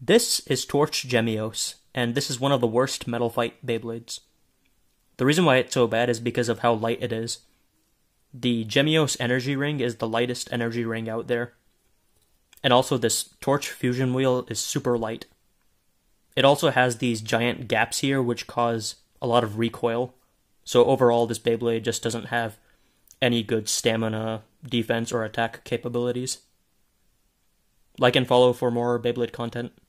This is Torch Gemios, and this is one of the worst Metal Fight Beyblades. The reason why it's so bad is because of how light it is. The Gemios energy ring is the lightest energy ring out there. And also this Torch fusion wheel is super light. It also has these giant gaps here which cause a lot of recoil. So overall this Beyblade just doesn't have any good stamina, defense, or attack capabilities. Like and follow for more Beyblade content.